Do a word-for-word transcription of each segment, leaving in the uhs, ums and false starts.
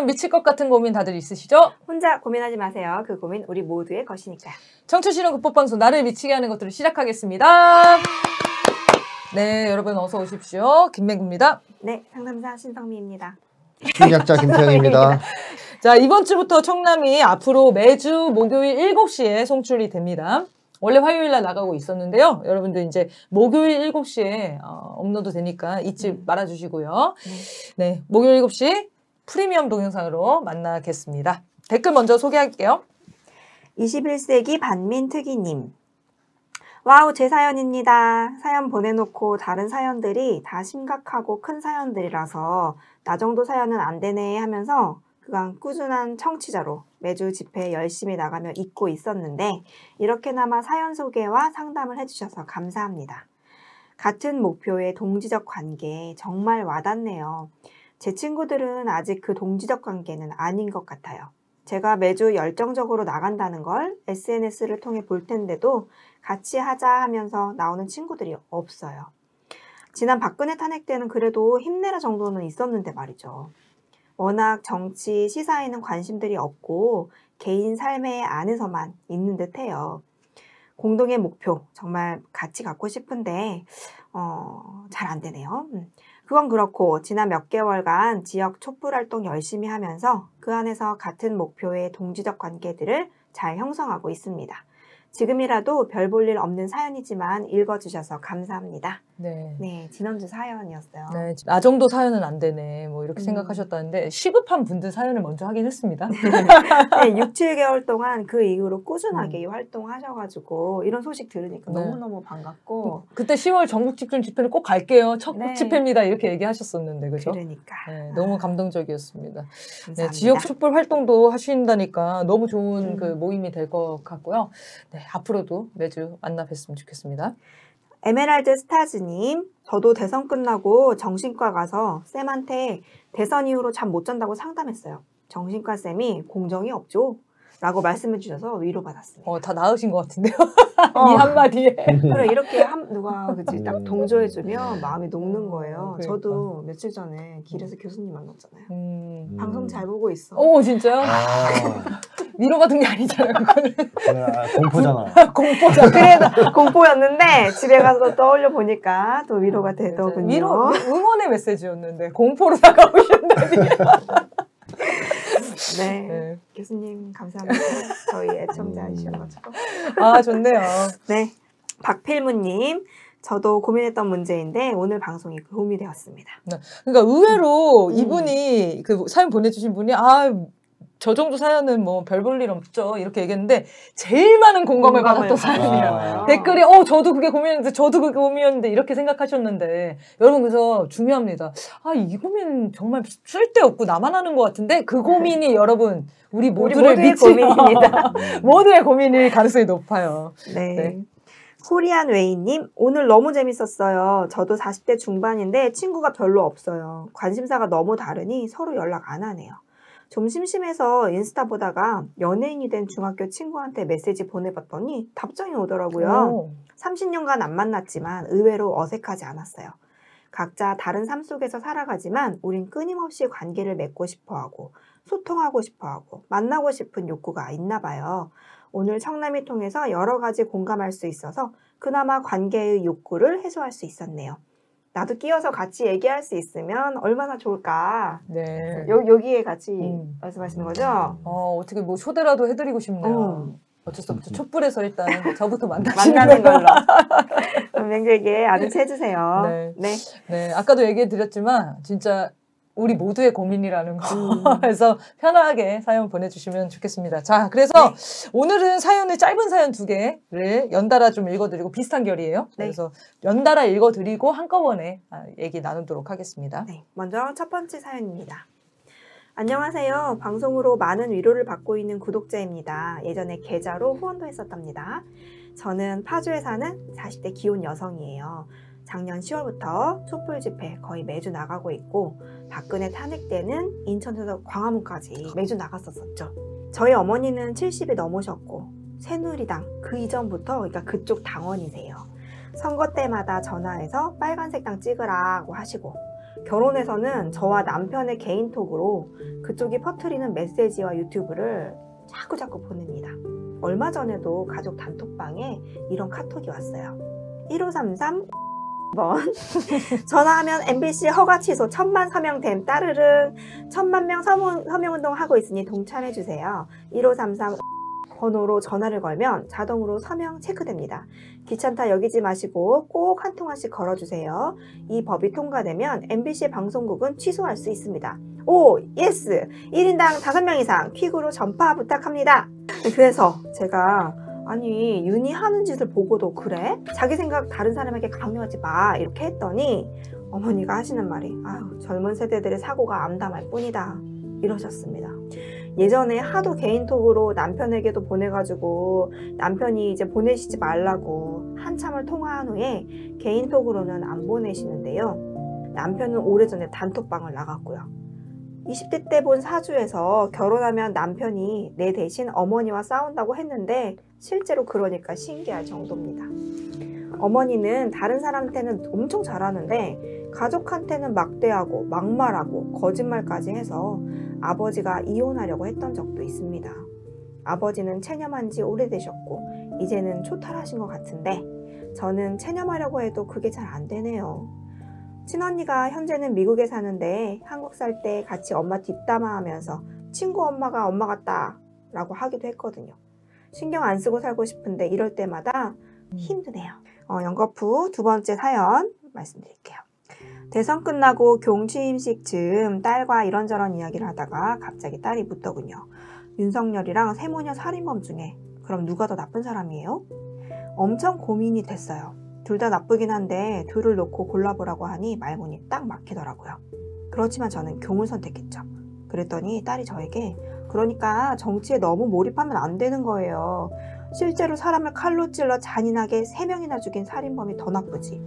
미칠 것 같은 고민 다들 있으시죠? 혼자 고민하지 마세요. 그 고민 우리 모두의 것이니까요. 청춘실현 국법방송 나를 미치게 하는 것들을 시작하겠습니다. 네, 여러분 어서 오십시오. 김맹구입니다. 네, 상담사 신성미입니다. 심리학자 김태현입니다. 자, 이번 주부터 청남이 앞으로 매주 목요일 일곱 시에 송출이 됩니다. 원래 화요일 날 나가고 있었는데요. 여러분들 이제 목요일 일곱 시에 어, 업로드 되니까 잊지 음. 말아주시고요. 네. 네, 목요일 일곱 시 프리미엄 동영상으로 만나겠습니다. 댓글 먼저 소개할게요. 이십일 세기 반민특위님. 와우, 제 사연입니다. 사연 보내놓고 다른 사연들이 다 심각하고 큰 사연들이라서 나 정도 사연은 안 되네 하면서 그간 꾸준한 청취자로 매주 집회 열심히 나가며 잊고 있었는데 이렇게나마 사연 소개와 상담을 해주셔서 감사합니다. 같은 목표의 동지적 관계 정말 와닿네요. 제 친구들은 아직 그 동지적 관계는 아닌 것 같아요. 제가 매주 열정적으로 나간다는 걸 에스엔에스를 통해 볼 텐데도 같이 하자 하면서 나오는 친구들이 없어요. 지난 박근혜 탄핵 때는 그래도 힘내라 정도는 있었는데 말이죠. 워낙 정치, 시사에는 관심들이 없고 개인 삶의 안에서만 있는 듯해요. 공동의 목표 정말 같이 갖고 싶은데 어, 잘 안 되네요. 그건 그렇고 지난 몇 개월간 지역 촛불 활동 열심히 하면서 그 안에서 같은 목표의 동지적 관계들을 잘 형성하고 있습니다. 지금이라도 별 볼 일 없는 사연이지만 읽어주셔서 감사합니다. 네. 네, 지난주 사연이었어요. 네, 나 정도 사연은 안 되네. 뭐 이렇게 음. 생각하셨다는데 시급한 분들 사연을 먼저 하긴 했습니다. 네, 육, 칠 개월 동안 그 이후로 꾸준하게 음. 활동하셔가지고 이런 소식 들으니까 네. 너무너무 반갑고 그때 시월 전국 집중 집회는 꼭 갈게요. 첫 네. 집회입니다. 이렇게 얘기하셨었는데 그죠? 그러니까. 네, 너무 감동적이었습니다. 네, 지역 촛불 활동도 하신다니까 너무 좋은 음. 그 모임이 될 것 같고요. 네, 앞으로도 매주 만나 뵀으면 좋겠습니다. 에메랄드 스타즈님, 저도 대선 끝나고 정신과 가서 쌤한테 대선 이후로 잠 못 잔다고 상담했어요. 정신과 쌤이 공정이 없죠? 라고 말씀해 주셔서 위로받았습니다. 어, 다 나으신 것 같은데요? 어. 이 한마디에. 그래, 이렇게 한, 누가 그치, 딱 동조해주면 마음이 녹는 거예요. 그러니까. 저도 며칠 전에 길에서 교수님 만났잖아요. 음. 방송 잘 보고 있어. 오, 진짜요? 아. 위로받은 게 아니잖아요, 그거는. 아, 공포잖아. 공포잖아. 그래도 공포였는데 집에 가서 떠올려 보니까 또 위로가 되더군요. 위로, 응원의 메시지였는데 공포로 다가오신다니. 네. 네, 교수님 감사합니다. 저희 애청자이셔가지고. 아, 좋네요. 네, 박필무님. 저도 고민했던 문제인데 오늘 방송이 도움이 되었습니다. 네. 그러니까 의외로 음. 이분이 그 사연 보내주신 분이 아. 저 정도 사연은 뭐 별 볼 일 없죠. 이렇게 얘기했는데 제일 많은 공감을 받았던 사연이에요. 아. 댓글이 어 저도 그게 고민이었는데 저도 그게 고민이었는데 이렇게 생각하셨는데 여러분 그래서 중요합니다. 아, 이 고민 정말 쓸데없고 나만 하는 것 같은데 그 고민이 여러분 우리 모두를 모두의 고민입니다. 모두의 고민일 가능성이 높아요. 네. 네. 코리안 웨이님, 오늘 너무 재밌었어요. 저도 사십 대 중반인데 친구가 별로 없어요. 관심사가 너무 다르니 서로 연락 안 하네요. 좀 심심해서 인스타 보다가 연예인이 된 중학교 친구한테 메시지 보내봤더니 답장이 오더라고요. 오. 삼십 년간 안 만났지만 의외로 어색하지 않았어요. 각자 다른 삶 속에서 살아가지만 우린 끊임없이 관계를 맺고 싶어하고 소통하고 싶어하고 만나고 싶은 욕구가 있나 봐요. 오늘 청남이 통해서 여러 가지 공감할 수 있어서 그나마 관계의 욕구를 해소할 수 있었네요. 나도 끼어서 같이 얘기할 수 있으면 얼마나 좋을까. 네. 여, 여기에 같이 음. 말씀하시는 거죠? 어, 어떻게 뭐 초대라도 해드리고 싶네요. 음. 어쩔 수 없죠. 촛불에서 일단 저부터 만나는 걸로. 명백에 아는 해주세요. 네. 네. 네. 아까도 얘기해 드렸지만 진짜 우리 모두의 고민이라는 거. 음. 그래서 편하게 사연 보내주시면 좋겠습니다. 자, 그래서 네. 오늘은 사연을 짧은 사연 두 개를 연달아 좀 읽어드리고 비슷한 결이에요. 네. 그래서 연달아 읽어드리고 한꺼번에 얘기 나누도록 하겠습니다. 네. 먼저 첫 번째 사연입니다. 안녕하세요. 방송으로 많은 위로를 받고 있는 구독자입니다. 예전에 계좌로 후원도 했었답니다. 저는 파주에 사는 사십 대 기혼 여성이에요. 작년 시월부터 촛불 집회 거의 매주 나가고 있고 박근혜 탄핵 때는 인천에서 광화문까지 매주 나갔었었죠. 저희 어머니는 칠십이 넘으셨고 새누리당 그 이전부터 그러니까 그쪽 당원이세요. 선거 때마다 전화해서 빨간색 당 찍으라고 하시고 결혼해서는 저와 남편의 개인톡으로 그쪽이 퍼뜨리는 메시지와 유튜브를 자꾸 자꾸 보냅니다. 얼마 전에도 가족 단톡방에 이런 카톡이 왔어요. 일오삼삼 번 전화하면 엠비씨 허가 취소 천만 서명됨 따르릉 천만 명 서명, 서명운동 하고 있으니 동참해주세요. 일오삼삼 번호로 전화를 걸면 자동으로 서명 체크됩니다. 귀찮다 여기지 마시고 꼭 한 통화씩 걸어주세요. 이 법이 통과되면 엠비씨 방송국은 취소할 수 있습니다. 오! 예스! 일 인당 다섯 명 이상 퀵으로 전파 부탁합니다. 그래서 제가 아니 윤희 하는 짓을 보고도 그래? 자기 생각 다른 사람에게 강요하지 마 이렇게 했더니 어머니가 하시는 말이 아유 젊은 세대들의 사고가 암담할 뿐이다 이러셨습니다. 예전에 하도 개인톡으로 남편에게도 보내가지고 남편이 이제 보내시지 말라고 한참을 통화한 후에 개인톡으로는 안 보내시는데요. 남편은 오래전에 단톡방을 나갔고요. 이십 대 때 본 사주에서 결혼하면 남편이 내 대신 어머니와 싸운다고 했는데 실제로 그러니까 신기할 정도입니다. 어머니는 다른 사람한테는 엄청 잘하는데 가족한테는 막대하고 막말하고 거짓말까지 해서 아버지가 이혼하려고 했던 적도 있습니다. 아버지는 체념한 지 오래되셨고 이제는 초탈하신 것 같은데 저는 체념하려고 해도 그게 잘 안 되네요. 친언니가 현재는 미국에 사는데 한국 살 때 같이 엄마 뒷담화하면서 친구 엄마가 엄마 같다 라고 하기도 했거든요. 신경 안 쓰고 살고 싶은데 이럴 때마다 힘드네요. 어, 연거푸 두 번째 사연 말씀드릴게요. 대선 끝나고 경취임식 즈음 딸과 이런저런 이야기를 하다가 갑자기 딸이 묻더군요. 윤석열이랑 세모녀 살인범 중에 그럼 누가 더 나쁜 사람이에요? 엄청 고민이 됐어요. 둘 다 나쁘긴 한데 둘을 놓고 골라보라고 하니 말문이 딱 막히더라고요. 그렇지만 저는 경을 선택했죠. 그랬더니 딸이 저에게 그러니까 정치에 너무 몰입하면 안 되는 거예요. 실제로 사람을 칼로 찔러 잔인하게 세 명이나 죽인 살인범이 더 나쁘지.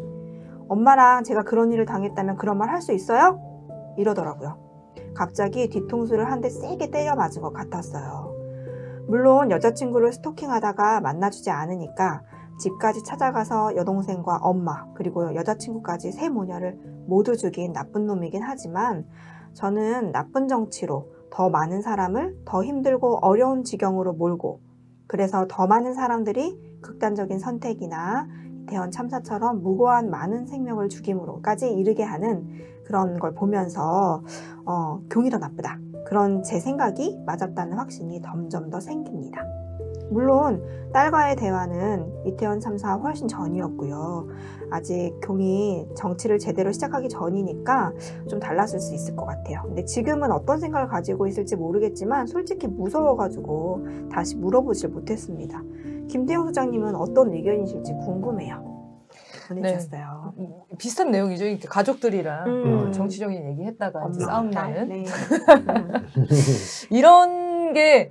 엄마랑 제가 그런 일을 당했다면 그런 말 할 수 있어요? 이러더라고요. 갑자기 뒤통수를 한 대 세게 때려 맞은 것 같았어요. 물론 여자친구를 스토킹하다가 만나주지 않으니까 집까지 찾아가서 여동생과 엄마 그리고 여자친구까지 세 모녀를 모두 죽인 나쁜 놈이긴 하지만 저는 나쁜 정치로 더 많은 사람을 더 힘들고 어려운 지경으로 몰고 그래서 더 많은 사람들이 극단적인 선택이나 이태원 참사처럼 무고한 많은 생명을 죽임으로까지 이르게 하는 그런 걸 보면서 어, 경이 더 나쁘다. 그런 제 생각이 맞았다는 확신이 점점 더 생깁니다. 물론 딸과의 대화는 이태원 참사 훨씬 전이었고요. 아직 경이 정치를 제대로 시작하기 전이니까 좀 달랐을 수 있을 것 같아요. 근데 지금은 어떤 생각을 가지고 있을지 모르겠지만 솔직히 무서워가지고 다시 물어보질 못했습니다. 김태형 소장님은 어떤 의견이실지 궁금해요. 보내주셨어요. 네. 비슷한 내용이죠. 가족들이랑 음. 정치적인 얘기했다가 이제 싸움 나는 네. 이런 게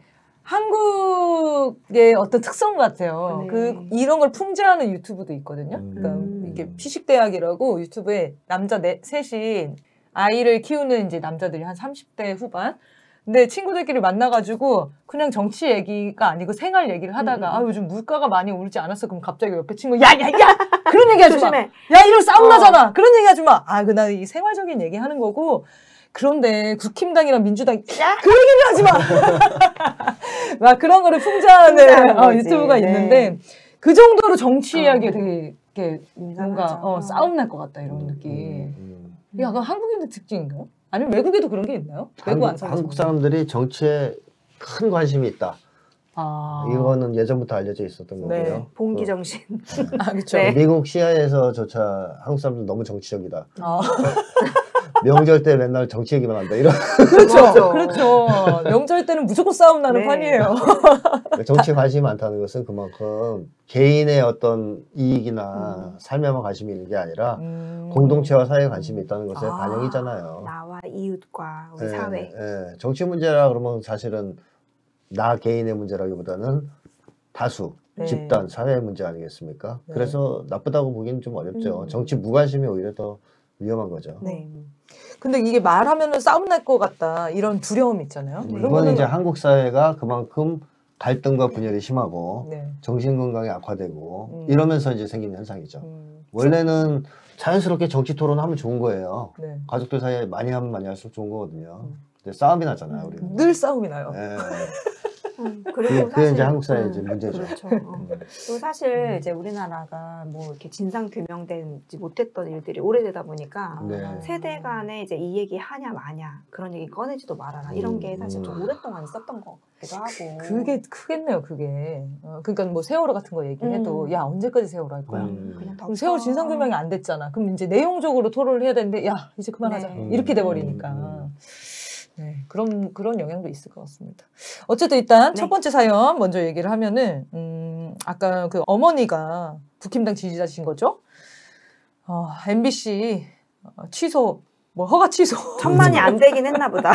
한국의 어떤 특성 같아요. 네. 그 이런 걸 풍자하는 유튜브도 있거든요. 음. 그러니까 이게 피식대학이라고 유튜브에 남자 네, 셋이 아이를 키우는 이제 남자들이 한 삼십 대 후반. 근데 친구들끼리 만나가지고 그냥 정치 얘기가 아니고 생활 얘기를 하다가 음. 아 요즘 물가가 많이 오르지 않았어? 그럼 갑자기 옆에 친구 야야야 그런 얘기하지 마. 조심해. 야 이런 싸움 어. 나잖아. 그런 얘기하지 마. 아 그 나 이 생활적인 얘기하는 거고. 그런데 국힘당이랑 민주당 그 얘기를 하지 마. 막 그런 거를 풍자하는 어, 유튜브가 네. 있는데 그 정도로 정치 어. 이야기가 되게 이렇게 뭔가 민감하죠. 어, 싸움 날 것 같다 이런 느낌. 음. 이게 약간 한국인의 특징인가요? 아니면 외국에도 그런 게 있나요? 외국 안 한국, 살아서 한국 사람들이 정치에 큰 관심이 있다. 아. 이거는 예전부터 알려져 있었던 네. 거고요. 봉기 정신. 아 그렇죠. 네. 미국 씨아이에서조차 한국 사람들 너무 정치적이다. 아. 명절 때 맨날 정치 얘기만 한다. 이런 그렇죠. 맞아. 그렇죠. 명절 때는 무조건 싸움 나는 네. 판이에요. 정치에 관심이 많다는 것은 그만큼 개인의 어떤 이익이나 음. 삶에만 관심이 있는 게 아니라 음. 공동체와 사회에 관심이 있다는 것의 아, 반영이잖아요. 나와 이웃과 우리 예, 사회. 예. 정치 문제라 그러면 사실은 나 개인의 문제라기보다는 다수, 네. 집단, 사회의 문제 아니겠습니까? 네. 그래서 나쁘다고 보기는 좀 어렵죠. 음. 정치 무관심이 오히려 더 위험한 거죠. 네. 근데 이게 말하면은 싸움 날 것 같다 이런 두려움 있잖아요. 음, 그런 이건 거는 이제 한국 사회가 그만큼 갈등과 분열이 심하고 네. 정신 건강이 악화되고 음. 이러면서 이제 생기는 현상이죠. 음. 원래는 자연스럽게 정치 토론하면 좋은 거예요. 네. 가족들 사이에 많이 하면 많이 할수록 좋은 거거든요. 음. 근데 싸움이 나잖아요, 우리는. 늘 싸움이 나요. 네. 음, 그게, 그리고 그게 사실 이제 한국 사회의 음, 이제 문제죠. 그렇죠. 어. 그리고 사실 이제 우리나라가 뭐 이렇게 진상 규명되지 못했던 일들이 오래되다 보니까 네. 세대 간에 이제 이 얘기 하냐 마냐 그런 얘기 꺼내지도 말아라 이런 게 사실 좀 음. 오랫동안 있었던 것 같기도 하고. 그게 크겠네요, 그게. 어, 그러니까 뭐 세월호 같은 거 얘기해도 음. 야 언제까지 세월호 할 거야? 음. 그냥 그럼 세월 진상 규명이 안 됐잖아. 그럼 이제 내용적으로 토론을 해야 되는데 야 이제 그만하자 네. 이렇게 돼버리니까. 네, 그런 그런 영향도 있을 것 같습니다. 어쨌든 일단 네. 첫 번째 사연 먼저 얘기를 하면은 음, 아까 그 어머니가 국힘당 지지자신 거죠? 어, 엠비씨 어, 취소 뭐 허가 취소. 천만이 안 되긴 했나 보다.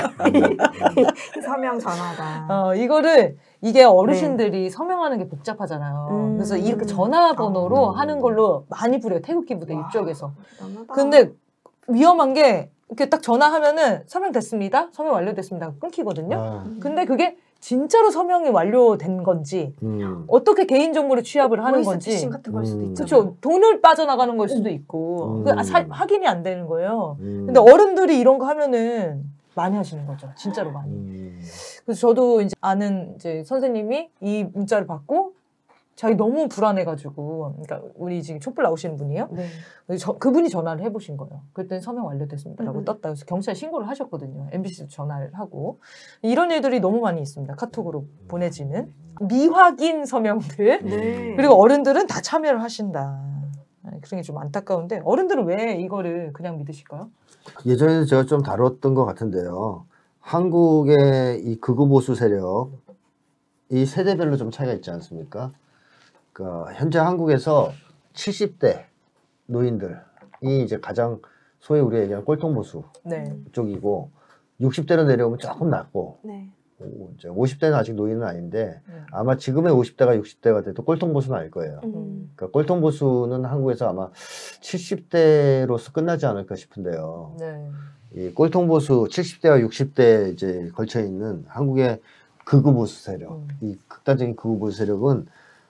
서명 전화가. 어, 이거를 이게 어르신들이 서명하는 게 복잡하잖아요. 음. 그래서 이렇게 전화번호로 음. 하는 걸로 많이 부려요. 태극기 부대 와. 이쪽에서. 대단하다. 근데 위험한 게 이렇게 딱 전화하면은 서명됐습니다. 서명 완료됐습니다. 끊기거든요. 아, 근데 그게 진짜로 서명이 완료된 건지 음. 어떻게 개인정보를 취합을 하는 건지 보이스피싱 같은 걸 수도 음. 있잖아. 그렇죠. 돈을 빠져나가는 걸 수도 있고 음. 그 아, 사- 확인이 안 되는 거예요. 음. 근데 어른들이 이런 거 하면은 많이 하시는 거죠. 진짜로 많이. 음. 그래서 저도 이제 아는 이제 선생님이 이 문자를 받고 자기 너무 불안해가지고, 그러니까 우리 지금 촛불 나오시는 분이에요. 네. 그래서 저, 그분이 전화를 해보신 거예요. 그랬더니 서명 완료됐습니다라고 음. 떴다. 그래서 경찰에 신고를 하셨거든요. 엠비씨도 전화를 하고 이런 일들이 너무 많이 있습니다. 카톡으로 보내지는 미확인 서명들. 네. 그리고 어른들은 다 참여를 하신다. 그런 게 좀 안타까운데 어른들은 왜 이거를 그냥 믿으실까요? 예전에는 제가 좀 다뤘던 것 같은데요. 한국의 이 극우 보수 세력, 이 세대별로 좀 차이가 있지 않습니까? 그러니까 현재 한국에서 칠십 대 노인들이 이제 가장 소위 우리가 얘기하는 꼴통 보수 네. 쪽이고, 육십 대로 내려오면 조금 낮고, 네. 오, 이제 오십 대는 아직 노인은 아닌데 네. 아마 지금의 오십 대가 육십 대가 돼도 꼴통 보수는 아닐 거예요. 음. 그러니까 꼴통 보수는 한국에서 아마 칠십 대로서 끝나지 않을까 싶은데요. 네. 이 꼴통 보수 칠십 대와 육십 대 이제 걸쳐 있는 한국의 극우 보수 세력, 음. 이 극단적인 극우 보수 세력은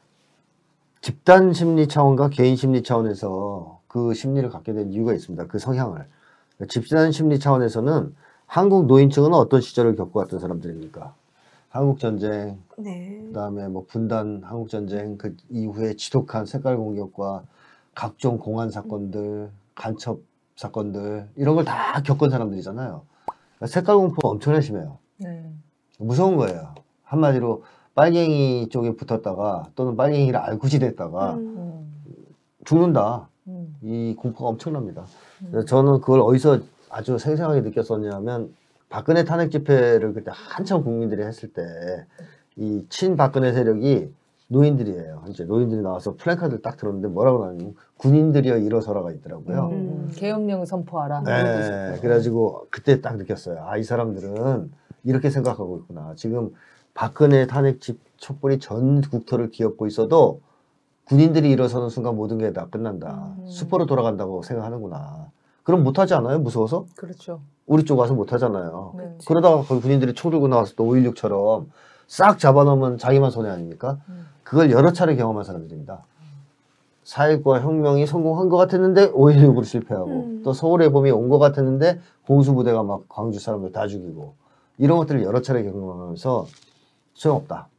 집단 심리 차원과 개인 심리 차원에서 그 심리를 갖게 된 이유가 있습니다. 그 성향을. 집단 심리 차원에서는 한국 노인층은 어떤 시절을 겪어왔던 사람들입니까? 한국 전쟁, 네. 그다음에 뭐 분단 한국 전쟁 그 이후에 지독한 색깔 공격과 각종 공안 사건들, 간첩 사건들 이런 걸 다 겪은 사람들이잖아요. 색깔 공포가 엄청나게 심해요. 네. 무서운 거예요. 한마디로 빨갱이 쪽에 붙었다가 또는 빨갱이를 알구지 됐다가 음. 음. 죽는다. 음. 이 공포가 엄청납니다. 음. 그래서 저는 그걸 어디서 아주 생생하게 느꼈었냐면 박근혜 탄핵 집회를 그때 한참 국민들이 했을 때 이 친박근혜 세력이 노인들이에요. 이제 노인들이 나와서 플래카드를 딱 들었는데 뭐라고 나오냐면 군인들이여 일어서라가 있더라고요. 음. 계엄령 선포하라. 네, 그래가지고 그때 딱 느꼈어요. 아, 이 사람들은 이렇게 생각하고 있구나. 지금 박근혜 탄핵 집 촛불이 전 국토를 뒤엎고 있어도 군인들이 일어서는 순간 모든 게 다 끝난다. 음. 수포로 돌아간다고 생각하는구나. 그럼 못하지 않아요? 무서워서? 그렇죠. 우리 쪽 와서 못하잖아요. 네. 그러다가 거기 군인들이 총 들고 나와서 또 오일육처럼 싹 잡아놓으면 자기만 손해 아닙니까? 음. 그걸 여러 차례 경험한 사람들입니다. 사일구와 혁명이 성공한 것 같았는데 오일육으로 실패하고 음. 또 서울의 봄이 온 것 같았는데 공수부대가 막 광주 사람들 다 죽이고 이런 것들을 여러 차례 경험하면서 소용없다.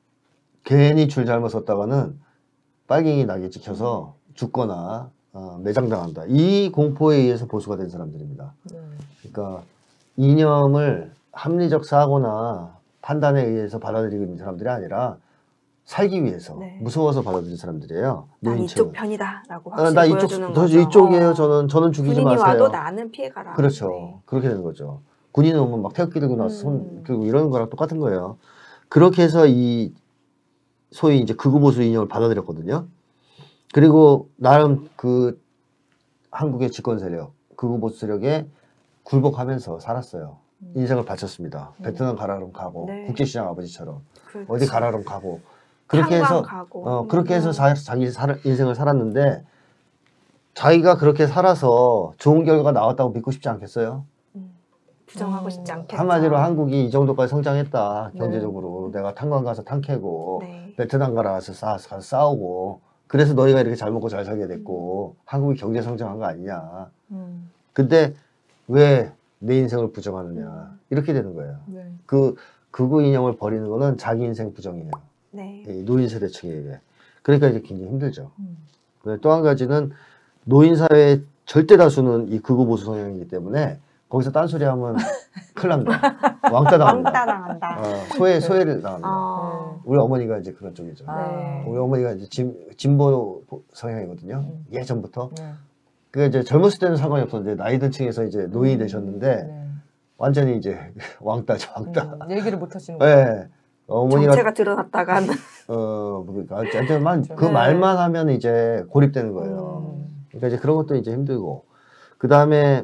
괜히 줄 잘못 섰다가는 빨갱이 낙에 찍혀서 죽거나 어, 매장당한다. 이 공포에 의해서 보수가 된 사람들입니다. 네. 그러니까 이념을 합리적 사고나 판단에 의해서 받아들이고 있는 사람들이 아니라 살기 위해서 네. 무서워서 받아들인 사람들이에요. 난 노인층은. 이쪽 편이다라고 아, 확실히 나 이쪽, 보여주는 저 거죠. 이쪽이에요. 어. 저는 저는 죽이지 군인이 마세요. 와도 나는 피해가라. 그렇죠. 네. 그렇게 되는 거죠. 군인은 오면 막 태극기 들고 나서 손 음. 들고 이러는 거랑 똑같은 거예요. 그렇게 해서 이 소위 이제 극우 보수 이념을 받아들였거든요. 그리고 나름 그 한국의 집권 세력, 극우 보수 세력에 굴복하면서 살았어요. 음. 인생을 바쳤습니다. 음. 베트남 가라 그러면 가고, 네. 국제시장 아버지처럼 그렇지. 어디 가라 그러면 가고, 그렇게 탄광 해서 가고. 어 그렇게 해서 음. 자, 자기 살, 인생을 살았는데 자기가 그렇게 살아서 좋은 결과가 나왔다고 믿고 싶지 않겠어요? 음. 부정하고 음. 싶지 않겠죠. 한마디로 한국이 이 정도까지 성장했다. 네. 경제적으로. 내가 탄광 가서 탄 캐고 네. 베트남 가서 싸, 가서 싸우고 그래서 너희가 이렇게 잘 먹고 잘 살게 됐고 한국이 경제 성장한 거 아니냐. 음. 근데 왜 내 인생을 부정하느냐. 이렇게 되는 거예요. 네. 그 극우 인형을 버리는 거는 자기 인생 부정이에요. 네. 이 노인 세대층에게. 그러니까 이제 굉장히 힘들죠. 음. 또 한 가지는 노인 사회의 절대 다수는 이 극우 보수 성향이기 때문에 거기서 딴소리 하면 큰일 납니다. 왕따 당합니다. 왕따 당한다. 어, 소외, 소외를 당합니다. 어. 우리 어머니가 이제 그런 쪽이죠. 아. 우리 어머니가 이제 진, 진보 성향이거든요. 음. 예전부터. 네. 그 이제 젊었을 때는 상관이 없었는데 나이 든 층에서 이제 노인이 되셨는데 네. 완전히 이제 왕따죠, 왕따. 음, 얘기를 못 하시는 네. 거예요. 어머니가 정체가 드러났다간 어 그러니까 어쨌든 그 네. 말만 하면 이제 고립되는 거예요. 음. 그러니까 이제 그런 것도 이제 힘들고 그 다음에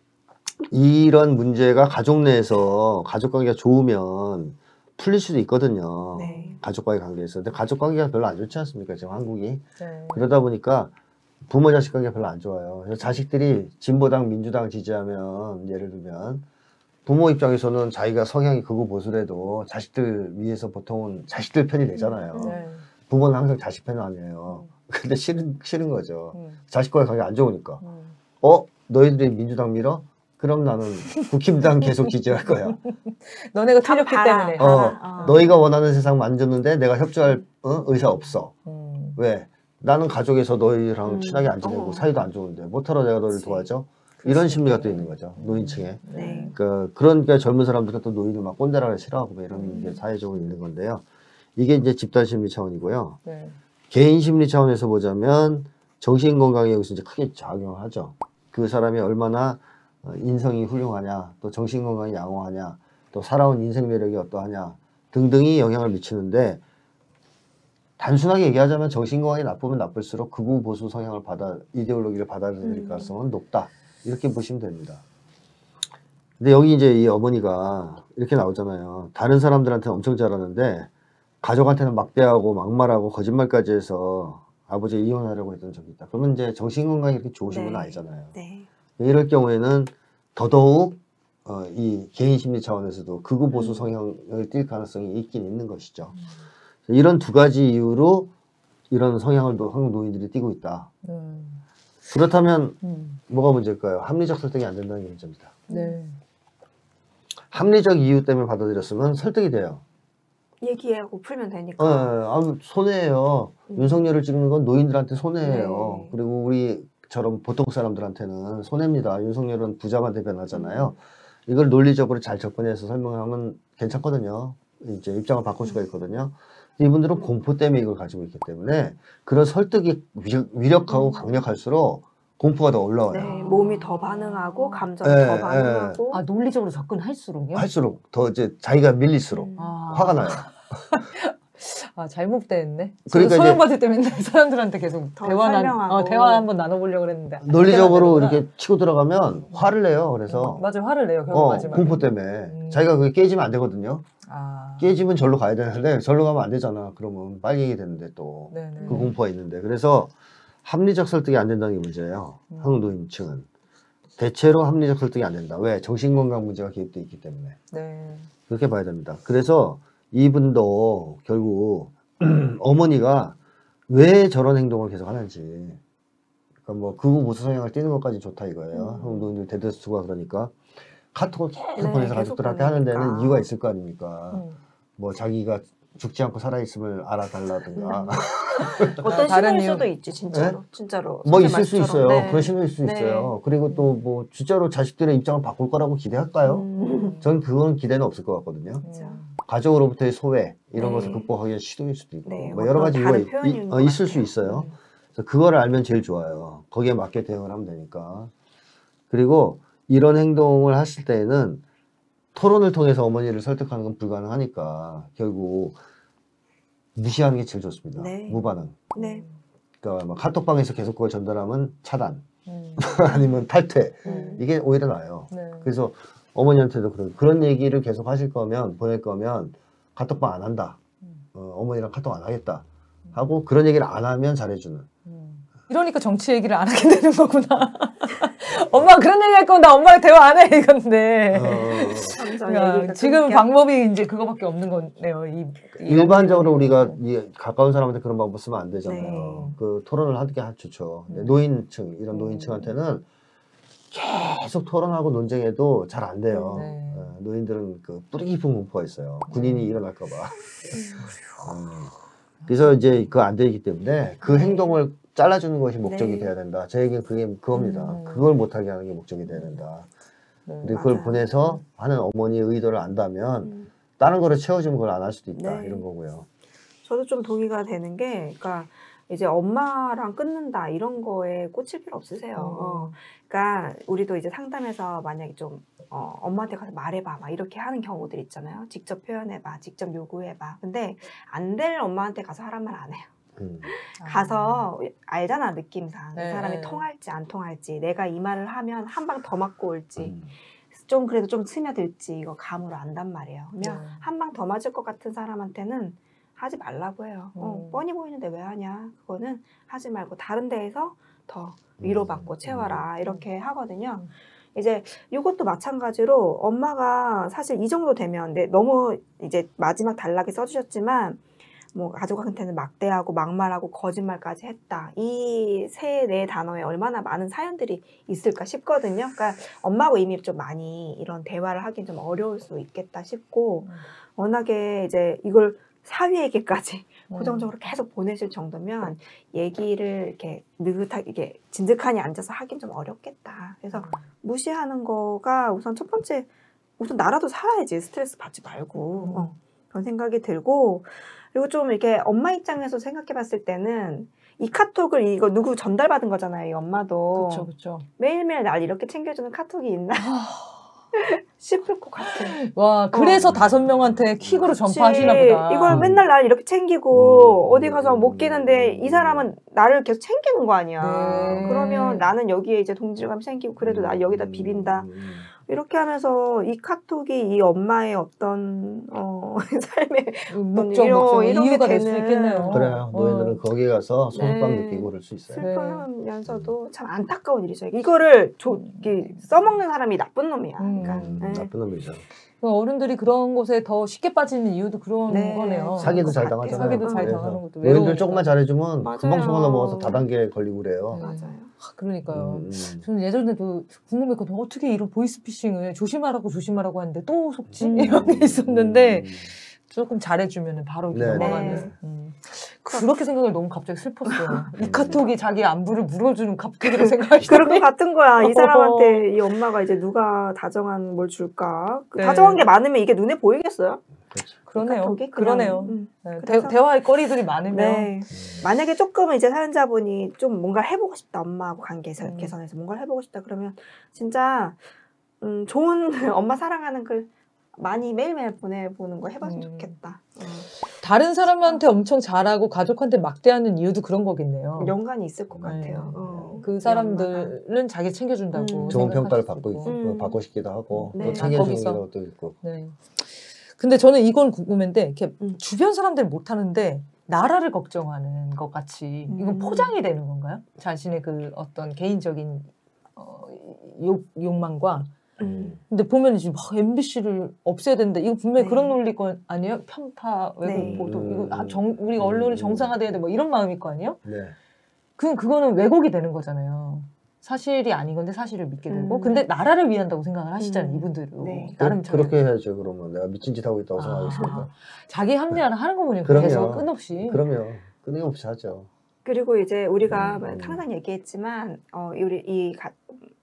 이런 문제가 가족 내에서 가족 관계가 좋으면 풀릴 수도 있거든요. 네. 가족과의 관계에서. 근데 가족 관계가 별로 안 좋지 않습니까? 지금 한국이. 네. 그러다 보니까 부모 자식 관계가 별로 안 좋아요. 그래서 자식들이 진보당 민주당 지지하면 예를 들면 부모 입장에서는 자기가 성향이 극우 보수래도 자식들 위해서 보통은 자식들 편이 되잖아요. 네. 부모는 항상 자식 편은 아니에요. 근데 싫은, 싫은 거죠. 음. 자식과의 관계가 안 좋으니까. 음. 어? 너희들이 민주당 밀어? 그럼 나는 국힘당 계속 지지할 거야. 너네가 틀렸기 봐라. 때문에. 어, 어. 너희가 원하는 세상 만졌는데 내가 협조할 어? 의사 없어. 음. 왜? 나는 가족에서 너희랑 음. 친하게 안 지내고 어. 사이도 안 좋은데 못하러 내가 너희를 그치. 도와줘? 이런 심리가 또 있는 거죠. 노인층에. 네. 그, 그러니까 젊은 사람들은 또 노인을 막 꼰대라고 싫어하고 뭐 이런 게 사회적으로 있는 건데요. 이게 이제 집단 심리 차원이고요. 네. 개인 심리 차원에서 보자면 정신 건강에 여기서 이제 크게 작용을 하죠. 그 사람이 얼마나 어, 인성이 훌륭하냐, 또 정신 건강이 양호하냐, 또 살아온 인생 매력이 어떠하냐 등등이 영향을 미치는데 단순하게 얘기하자면 정신 건강이 나쁘면 나쁠수록 극우 보수 성향을 받아 이데올로기를 받아들일 음. 가능성은 높다. 이렇게 보시면 됩니다. 근데 여기 이제 이 어머니가 이렇게 나오잖아요. 다른 사람들한테는 엄청 잘하는데 가족한테는 막대하고 막말하고 거짓말까지 해서 아버지 이혼하려고 했던 적이 있다. 그러면 이제 정신건강이 그렇게 좋으신 분 네. 아니잖아요. 네. 이럴 경우에는 더더욱 어, 이 개인 심리 차원에서도 극우 보수 성향을 띌 가능성이 있긴 있는 것이죠. 이런 두 가지 이유로 이런 성향을 또 한국 노인들이 띠고 있다. 음. 그렇다면 음. 뭐가 문제일까요? 합리적 설득이 안 된다는 게 문제입니다. 네. 합리적 이유 때문에 받아들였으면 설득이 돼요. 얘기하고 풀면 어, 되니까. 아, 손해예요. 음. 윤석열을 찍는 건 노인들한테 손해예요. 네. 그리고 우리처럼 보통 사람들한테는 손해입니다. 윤석열은 부자만 대변하잖아요. 이걸 논리적으로 잘 접근해서 설명하면 괜찮거든요. 이제 입장을 바꿀 수가 있거든요. 이분들은 공포 때문에 이걸 가지고 있기 때문에 그런 설득이 위력, 위력하고 강력할수록 공포가 더 올라와요. 네. 몸이 더 반응하고 감정이 네, 더 반응하고. 아 논리적으로 접근할수록요? 할수록 더 이제 자기가 밀릴수록 음. 아. 화가 나요. 아 잘못됐네. 그러니까 소형 이제- 받을 때 맨날 사람들한테 계속 더 대화 난, 설명하고. 어, 대화 한번 나눠보려고 그랬는데 논리적으로 안 되나? 이렇게 치고 들어가면 화를 내요. 그래서 맞아요 화를 내요 결국 어, 마지막에. 공포 때문에 음. 자기가 그게 깨지면 안 되거든요. 아. 깨지면 절로 가야 되는데 절로 가면 안 되잖아. 그러면 빨갱이 되는데 또 그 네네. 공포가 있는데 그래서 합리적 설득이 안 된다는 게 문제예요. 음. 한국 노인층은 대체로 합리적 설득이 안 된다. 왜? 정신건강 문제가 개입돼 있기 때문에 네. 그렇게 봐야 됩니다. 그래서 이분도 결국 어머니가 왜 저런 행동을 계속 하는지 그러니까 뭐 극우 보수 성향을 띠는 것까지 좋다 이거예요. 음. 한국 노인들 대다수가 그러니까 카톡을 계속 네, 보내서 계속 가족들한테 하는 데는 보내니까. 이유가 있을 거 아닙니까? 음. 뭐 자기가 죽지 않고 살아있음을 알아달라든가 어떤 다른 신호일 이유- 수도 있지 진짜로. 진짜로. 뭐 선생님 있을 수 말씀처럼. 있어요. 네. 그런 신호일 수 네. 있어요. 그리고 또 뭐 진짜로 자식들의 입장을 바꿀 거라고 기대할까요? 음. 전 그건 기대는 없을 것 같거든요. 음. 가족으로부터의 소외 이런 네. 것을 극복하기 위한 시도일 수도 있고 네, 뭐 여러 어떤 가지 이유가 다른 있, 표현인 이- 것 어, 있을 수 같아요. 있어요. 음. 그래서 그거를 알면 제일 좋아요. 거기에 맞게 대응을 하면 되니까. 그리고 이런 행동을 하실 때에는 토론을 통해서 어머니를 설득하는 건 불가능하니까 결국 무시하는 게 제일 좋습니다. 네. 무반응. 네. 그러니까 뭐 카톡방에서 계속 그걸 전달하면 차단 음. 아니면 탈퇴 음. 이게 오히려 나아요. 네. 그래서 어머니한테도 그런 그런 얘기를 계속 하실 거면 보낼 거면 카톡방 안 한다. 음. 어, 어머니랑 카톡 안 하겠다. 하고 그런 얘기를 안 하면 잘해주는. 음. 이러니까 정치 얘기를 안 하게 되는 거구나. 엄마가 그런 얘기 할 거면 나 엄마랑 대화 안 해 이건데. 어, 그러니까 지금 방법이 이제 그거밖에 없는 거네요. 이, 이 일반적으로 우리가 이 가까운 사람한테 그런 방법 쓰면 안 되잖아요. 네. 그 토론을 하는 게 좋죠. 음. 노인층 이런 노인층한테는 계속 토론하고 논쟁해도 잘 안 돼요. 네. 어, 노인들은 그 뿌리 깊은 공포가 있어요. 군인이 일어날까 봐. 음. 그래서 이제 그거 안 되기 때문에 그 행동을 잘라주는 것이 목적이 네. 돼야 된다. 제 얘기는 그게 그겁니다. 음. 그걸 못하게 하는 게 목적이 돼야 된다. 네. 근데 그걸 맞아요. 보내서 하는 어머니의 의도를 안다면 음. 다른 거를 채워주면 그걸 안 할 수도 있다. 네. 이런 거고요. 저도 좀 동의가 되는 게, 그러니까 이제 엄마랑 끊는다 이런 거에 꽂힐 필요 없으세요. 어. 그러니까 우리도 이제 상담에서 만약에 좀 어, 엄마한테 가서 말해봐 막 이렇게 하는 경우들 있잖아요. 직접 표현해봐, 직접 요구해봐. 근데 안 될 엄마한테 가서 하란 말 안 해요. 음. 가서 알잖아, 느낌상. 네. 이 사람이 통할지 안 통할지, 내가 이 말을 하면 한 방 더 맞고 올지, 음. 좀 그래도 좀 스며들지 이거 감으로 안단 말이에요. 그러면 네. 한 방 더 맞을 것 같은 사람한테는 하지 말라고 해요. 어, 음. 뻔히 보이는데 왜 하냐. 그거는 하지 말고 다른 데에서 더 위로받고 음. 채워라. 음. 이렇게 하거든요. 음. 이제 이것도 마찬가지로 엄마가 사실 이 정도 되면 네, 너무 이제 마지막 단락에 써주셨지만 뭐 가족한테는 막대하고 막말하고 거짓말까지 했다. 이 세 네 단어에 얼마나 많은 사연들이 있을까 싶거든요. 그러니까 엄마하고 이미 좀 많이 이런 대화를 하긴 좀 어려울 수 있겠다 싶고 음. 워낙에 이제 이걸 사위에게까지 음. 고정적으로 계속 보내실 정도면 얘기를 이렇게 느긋하게 이게 진득하니 앉아서 하긴 좀 어렵겠다. 그래서 무시하는 거가 우선 첫 번째, 우선 나라도 살아야지 스트레스 받지 말고 음. 어, 그런 생각이 들고, 그리고 좀 이렇게 엄마 입장에서 생각해 봤을 때는 이 카톡을 이거 누구 전달받은 거잖아요. 이 엄마도 그렇죠, 그렇죠. 매일매일 날 이렇게 챙겨주는 카톡이 있나 싶을 것 같아. 와, 그래서 다섯 명한테 킥으로 전파하시나 그치. 보다. 이걸 음. 맨날 날 이렇게 챙기고 음. 어디 가서 못 끼는데 이 사람은 나를 계속 챙기는 거 아니야. 네. 그러면 나는 여기에 이제 동질감 생기고 그래도 나 여기다 비빈다. 음. 이렇게 하면서 이 카톡이 이 엄마의 어떤 어, 삶의 목적, 이런- 목적, 이런 게 이유가 될 수 되는- 있겠네요. 그래요. 노인들은 거기에 가서 소속감 네. 느끼고 그럴 수 있어요. 네. 슬프면서도 참 안타까운 일이죠. 이거를 조, 이게 써먹는 사람이 나쁜 놈이야. 음. 그러니까, 음, 네. 나쁜 놈이죠. 어른들이 그런 곳에 더 쉽게 빠지는 이유도 그런 네. 거네요. 사기도 잘 같아요. 당하잖아요. 사기도 잘 그래서 당하는 것도 노인들 외로우니까. 조금만 잘해주면 맞아요. 금방 속아 넘어가서 다단계 걸리고 그래요. 네. 맞아요. 아, 그러니까요. 음, 음. 저는 예전에도 궁금했거든요. 어떻게 이런 보이스피싱을 조심하라고 조심하라고 하는데 또 속지? 음. 이런 게 있었는데 음. 조금 잘해주면 바로 이렇게 네, 넘어가는. 네. 음. 그렇게 생각을 너무 갑자기 슬펐어요. 이 음. 카톡이 자기 안부를 물어주는 카톡이라고 생각이 그럴 것 같은 거야. 이 어. 사람한테 이 엄마가 이제 누가 다정한 뭘 줄까? 그 네. 다정한 게 많으면 이게 눈에 보이겠어요? 그렇죠. 그러네요. 카톡이? 그냥, 그러네요. 음. 네, 그래서- 대, 화할 거리들이 많으면 네. 만약에 조금 이제 사연자분이 좀 뭔가 해보고 싶다. 엄마하고 관계 음. 개선해서 뭔가를 해보고 싶다. 그러면 진짜 음, 좋은 엄마 사랑하는 글 많이 매일매일 보내보는 거 해봤으면 음. 좋겠다. 어. 다른 사람한테 엄청 잘하고 가족한테 막대하는 이유도 그런 거겠네요. 연관이 있을 것 네. 같아요. 어. 그 이 사람들은 자기 챙겨준다고 음. 좋은 생각할 평가를 수도 받고 있고. 있고 음. 받고 싶기도 하고 네. 또 아, 챙겨주는 거기서. 것도 있고. 네. 근데 저는 이건 궁금한데 이렇게 음. 주변 사람들 못하는데 나라를 걱정하는 것 같이 이건 음. 포장이 되는 건가요? 자신의 그 어떤 개인적인 어, 욕, 욕망과 음. 근데 보면 지금 막 엠비씨를 없애야 되는데 이거 분명히 네. 그런 논리 거 아니에요? 편파, 왜곡 네. 보도 음. 이거 아, 정, 우리 언론을 음. 정상화돼야 돼 뭐 이런 마음일 거 아니에요? 네. 그 그거는 왜곡이 되는 거잖아요. 사실이 아닌 건데 사실을 믿게 되고 음. 근데 나라를 위한다고 생각을 하시잖아요. 음. 이분들은 네. 나름 그, 그렇게 해야죠. 그러면 내가 미친 짓 하고 있다고 생각하겠습니까? 아, 자기 합리화를 하는 거군요. 그럼요. 계속 끝없이. 그럼요. 끊임없이 하죠. 그리고 이제 우리가 음. 항상 얘기했지만 어, 우리 이 가,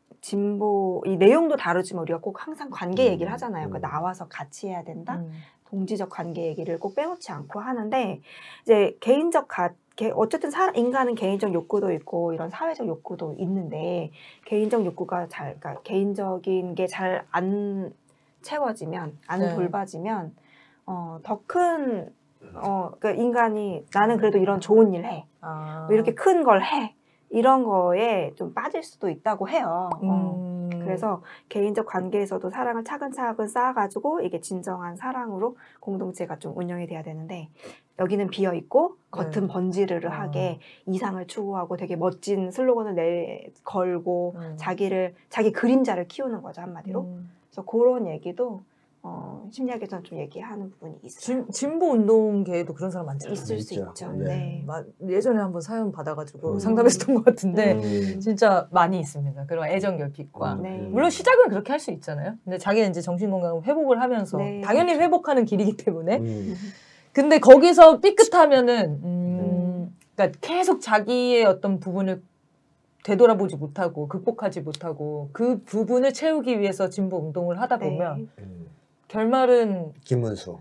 진보 이 내용도 다르지만 우리가 꼭 항상 관계 음. 얘기를 하잖아요. 음. 그 나와서 같이 해야 된다. 음. 동지적 관계 얘기를 꼭 빼놓지 않고 하는데 이제 개인적 가, 개, 어쨌든 사, 인간은 개인적 욕구도 있고 이런 사회적 욕구도 있는데 개인적 욕구가 잘 그러니까 개인적인 게 잘 안 채워지면 안 네. 돌봐지면 어, 더 큰 어, 그러니까 인간이 나는 그래도 이런 좋은 일 해. 아. 뭐 이렇게 큰 걸 해. 이런 거에 좀 빠질 수도 있다고 해요. 어. 음. 음. 그래서 개인적 관계에서도 사랑을 차근차근 쌓아가지고 이게 진정한 사랑으로 공동체가 좀 운영이 돼야 되는데 여기는 비어 있고 겉은 네. 번지르르하게 어. 이상을 추구하고 되게 멋진 슬로건을 내 걸고 음. 자기를 자기 그림자를 키우는 거죠 한마디로. 음. 그래서 그런 얘기도 어, 심리학에서는 좀 얘기하는 부분이 있어요. 진, 진보 운동계에도 그런 사람 많잖아요. 있을 수 있죠. 있죠. 네. 네. 마- 예전에 한번 사연 받아가지고 음. 상담했었던 것 같은데 음. 진짜 많이 있습니다. 그런 애정 결핍과 음. 네. 물론 시작은 그렇게 할 수 있잖아요. 근데 자기는 이제 정신건강 회복을 하면서 네. 당연히 회복하는 길이기 때문에 음. 근데 거기서 삐끗하면은 음, 음. 그러니까 계속 자기의 어떤 부분을 되돌아보지 못하고 극복하지 못하고 그 부분을 채우기 위해서 진보 운동을 하다 보면 네. 음. 결말은 김문수.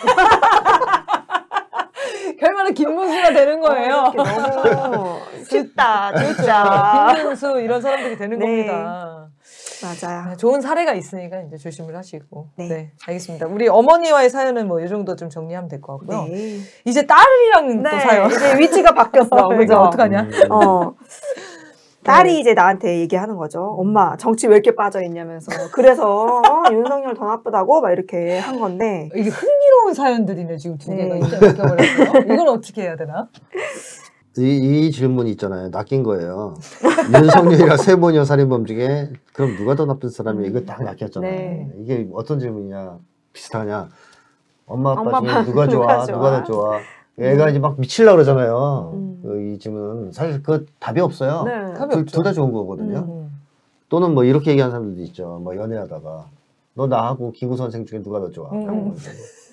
결말은 김문수가 되는 거예요. 어, 이렇게 너무 쉽다, 진짜. 김문수 이런 사람들이 되는 네. 겁니다. 맞아요. 네, 좋은 사례가 있으니까 이제 조심을 하시고. 네. 네. 알겠습니다. 우리 어머니와의 사연은 뭐 이 정도 좀 정리하면 될 것 같고요. 네. 이제 딸이랑 또 네, 사연. 이제 위치가 바뀌었어. 이거 그죠? 어떡하냐? 음. 어. 딸이 네. 이제 나한테 얘기하는 거죠. 엄마, 정치 왜 이렇게 빠져 있냐면서. 그래서 어, 윤석열 더 나쁘다고 막 이렇게 한 건데. 이게 흥미로운 사연들이네 지금 두 개가 네. 이제 바뀌어버렸어요. 이건 어떻게 해야 되나? 이, 이 질문이 있잖아요. 낚인 거예요. 윤석열이랑 세모녀 살인범 중에 그럼 누가 더 나쁜 사람이야? 이거 딱 낚였잖아요. 네. 이게 어떤 질문이냐? 비슷하냐? 엄마 아빠 엄마, 중에 아빠 누가 좋아? 누가 누가 더 좋아? 좋아? 애가 이제 막 미치려고 그러잖아요. 음. 그 이 질문은 사실 그 답이 없어요. 네. 답이 없죠. 둘 다 좋은 거거든요. 음. 또는 뭐 이렇게 얘기하는 사람들도 있죠. 뭐 연애하다가 너 나하고 김구 선생 중에 누가 더 좋아? 음. 이런 건데.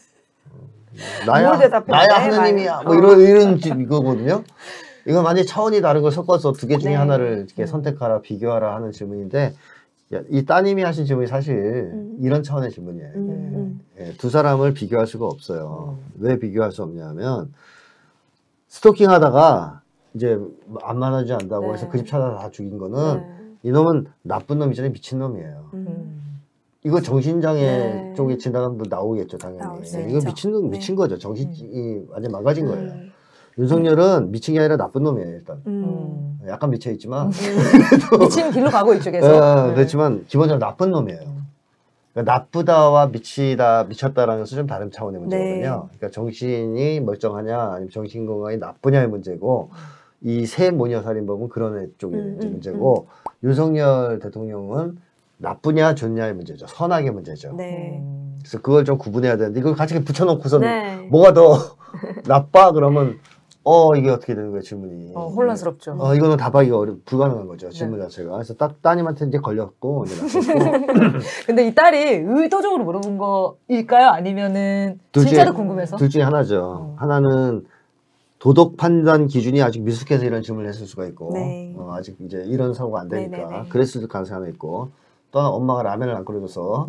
음, 나야 뭘 대답해야 나야 돼? 하느님이야. 막 뭐 이런 이런 지- 이거거든요. 이건 완전히 차원이 다른 걸 섞어서 두 개 중에 네. 하나를 이렇게 음. 선택하라 비교하라 하는 질문인데 야, 이 따님이 하신 질문이 사실 음. 이런 차원의 질문이에요. 음, 음. 예, 두 사람을 비교할 수가 없어요. 음. 왜 비교할 수 없냐면 스토킹 하다가 이제 안 만나지 않다고 네. 해서 그 집 찾아서 다 죽인 거는 네. 이놈은 나쁜 놈이 전에 미친 놈이에요. 음. 음. 이거 정신장애 네. 쪽에 지나가면 나오겠죠, 당연히. 나올 수 이거 있죠. 미친 놈, 네. 미친 거죠. 정신이 완전 망가진 거예요. 음. 윤석열은 미친 게 아니라 나쁜 놈이에요, 일단. 음. 음. 약간 미쳐있지만. 미친 길로 가고 있죠 계속. 어, 네. 그렇지만 기본적으로 나쁜 놈이에요. 음. 그러니까 나쁘다와 미치다, 미쳤다라는 것은 좀 다른 차원의 네. 문제거든요. 그러니까 정신이 멀쩡하냐, 아니면 정신 건강이 나쁘냐의 문제고, 이 세 모녀 살인범은 그런 애 쪽의 음, 이제 음, 문제고, 윤석열 대통령은 나쁘냐, 좋냐의 문제죠. 선악의 문제죠. 네. 음. 그래서 그걸 좀 구분해야 되는데, 이걸 같이 붙여놓고서 네. 뭐가 더 나빠? 그러면, 어, 이게 어떻게 되는 거예요, 질문이. 어, 혼란스럽죠. 어, 이거는 답하기가 어려, 불가능한 거죠, 네. 질문 자체가. 그래서 딱 따님한테 이제 걸렸고, 이제 낚였고. 근데 이 딸이 의도적으로 물어본 거일까요? 아니면은 둘 진짜로 중에- 궁금해서? 둘 중에 하나죠. 어. 하나는 도덕 판단 기준이 아직 미숙해서 이런 질문을 했을 수가 있고, 네. 어, 아직 이제 이런 사고가 안 되니까, 네네네. 그랬을 가능성이 하나 있고, 또 하나 엄마가 라면을 안 끓여줘서,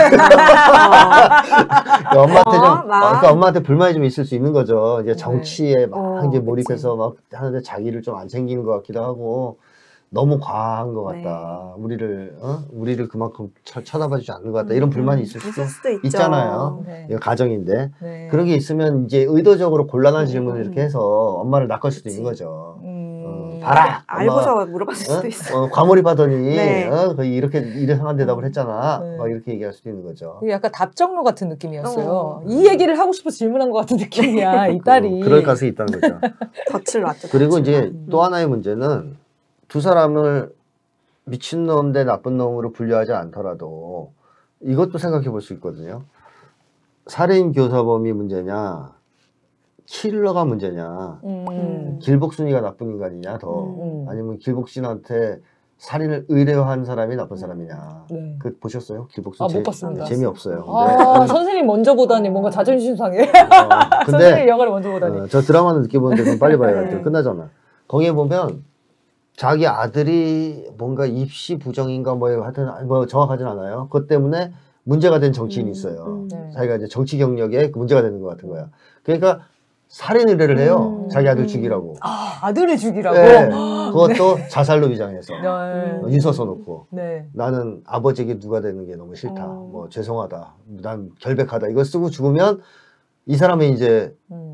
그러니까 엄마한테 좀, 어, 어, 막. 그러니까 엄마한테 불만이 좀 있을 수 있는 거죠. 이제 정치에 막 어, 이제 그치. 몰입해서 막 하는데 자기를 좀 안 챙기는 것 같기도 하고, 너무 과한 것 같다. 네. 우리를, 어? 우리를 그만큼 쳐, 쳐다봐주지 않는 것 같다. 음, 이런 불만이 있을 수도, 있을 수도 있죠. 있잖아요. 네. 이거 가정인데. 네. 그런 게 있으면 이제 의도적으로 곤란한 음, 질문을 음. 이렇게 해서 엄마를 낚을 수도 그치. 있는 거죠. 음. 어, 봐라! 알고서 물어봤을 엄마, 수도 있어. 어? 어, 과몰입하더니 네. 어? 거의 이렇게 이상한 대답을 했잖아. 네. 막 이렇게 얘기할 수도 있는 거죠. 이게 약간 답정로 같은 느낌이었어요. 어. 이 얘기를 하고 싶어서 질문한 것 같은 느낌이야, 이 딸이. 어, 그럴 가능성이 있다는 거죠. 덫을 놨죠. 그리고 덫을. 이제 음. 또 하나의 문제는 두 사람을 미친놈 대 나쁜 놈으로 분류하지 않더라도 이것도 생각해 볼 수 있거든요. 살인 교사범이 문제냐, 킬러가 문제냐, 음. 길복순이가 나쁜 인간이냐 더, 음. 아니면 길복신한테 살인을 의뢰한 사람이 나쁜 사람이냐. 네. 그 보셨어요? 길복순 아, 못 봤습니다. 재미없어요. 아, 근데, 선생님 먼저 보다니 뭔가 자존심 상해. 어, 선생님 근데 영화를 먼저 보다니. 어, 저 드라마는 늦게 보는데 그럼 빨리 봐야 돼. 네. 끝나잖아. 거기에 보면 자기 아들이 뭔가 입시 부정인가 뭐 하여튼 뭐 정확하진 않아요. 그것 때문에 문제가 된 정치인이 음, 있어요. 음. 네. 자기가 이제 정치 경력에 문제가 되는 것 같은 거야. 그러니까 살인 의뢰를 해요. 음, 자기 아들 음. 죽이라고. 아, 아들을 죽이라고? 네. 그것도 자살로 위장해서 네. 어, 인서 써놓고 네. 나는 아버지에게 누가 되는 게 너무 싫다. 어. 뭐 죄송하다. 난 결백하다. 이걸 쓰고 죽으면 이 사람은 이제 음.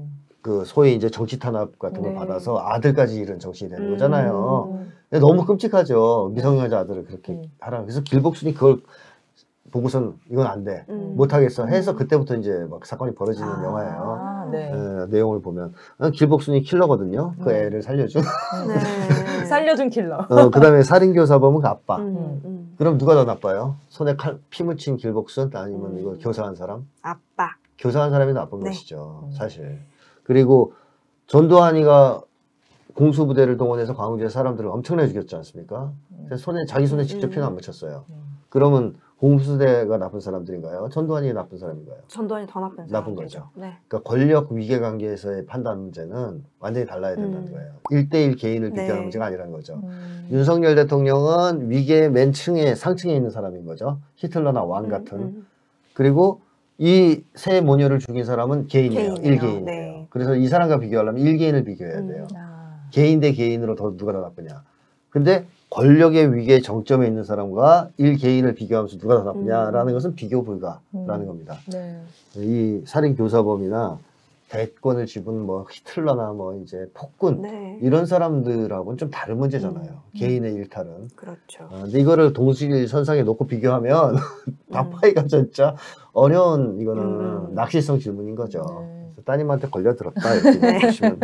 그 소위 이제 정치 탄압 같은 걸 네. 받아서 아들까지 잃은 정신이 되는 음. 거잖아요. 근데 너무 끔찍하죠. 미성년자 아들을 그렇게 음. 하라. 그래서 길복순이 그걸 보고선 이건 안 돼. 음. 못하겠어 해서 그때부터 이제 막 사건이 벌어지는 아. 영화예요. 아, 네. 에, 내용을 보면 길복순이 킬러거든요. 그 네. 애를 살려준. 네. 살려준 킬러. 어, 그다음에 살인교사범은 그 아빠. 음, 음. 그럼 누가 더 나빠요? 손에 칼, 피 묻힌 길복순 아니면 음. 이거 교사한 사람? 아빠. 교사한 사람이 나쁜 네. 것이죠. 음. 사실. 그리고 전두환이가 공수부대를 동원해서 광주에 사람들을 엄청나게 죽였지 않습니까? 그래서 손에 자기 손에 직접 피는 안 묻혔어요. 음. 그러면 공수대가 나쁜 사람들인가요? 전두환이 나쁜 사람인가요? 전두환이 더 나쁜 나쁜 사람이죠. 거죠. 네. 그러니까 권력 위계 관계에서의 판단 문제는 완전히 달라야 된다는 음. 거예요. 일대일 개인을 네. 비교하는 문제가 아니라는 거죠. 음. 윤석열 대통령은 위계 맨 층에 상층에 있는 사람인 거죠. 히틀러나 왕 음, 같은. 음. 그리고 이 세 모녀를 죽인 사람은 개인이에요. 개인이에요. 일개인이에요. 네. 그래서 이 사람과 비교하려면 일개인을 비교해야 음. 돼요. 아. 개인 대 개인으로 더 누가 더 나쁘냐. 근데 권력의 위계 정점에 있는 사람과 일개인을 비교하면서 누가 더 나쁘냐라는 음. 것은 비교 불가라는 음. 겁니다. 네. 이 살인 교사범이나 대권을 집은 뭐 히틀러나 뭐 이제 폭군 네. 이런 사람들하고는 좀 다른 문제잖아요. 음. 개인의 일탈은. 그렇죠. 어, 근데 이거를 동시선상에 놓고 비교하면 답하기가 진짜 어려운 이거는 음. 낚시성 질문인 거죠. 네. 그래서 따님한테 걸려들었다 이렇게 네. 보시면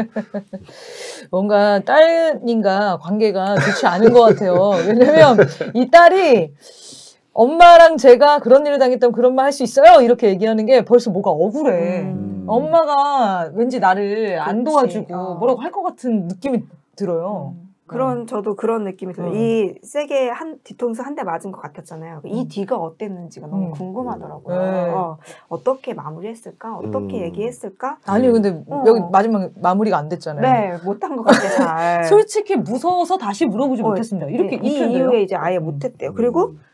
뭔가 딸님과 관계가 좋지 않은 것 같아요. 왜냐면 이 딸이 엄마랑 제가 그런 일을 당했다면 그런 말 할 수 있어요? 이렇게 얘기하는 게 벌써 뭐가 억울해. 음. 엄마가 왠지 나를 안 그치. 도와주고 어. 뭐라고 할 것 같은 느낌이 들어요. 음. 그런 저도 그런 느낌이 들어요. 음. 이 세게 한 뒤통수 한 대 맞은 것 같았잖아요. 이 음. 뒤가 어땠는지가 너무 음. 궁금하더라고요. 네. 어, 어떻게 마무리했을까? 어떻게 음. 얘기했을까? 아니 근데 어. 여기 마지막 마무리가 안 됐잖아요. 네, 못한 것 같아요. 잘. 솔직히 무서워서 다시 물어보지 어, 못했습니다. 이렇게 이 입술대요. 이후에 이제 아예 음. 못했대요. 그리고 음.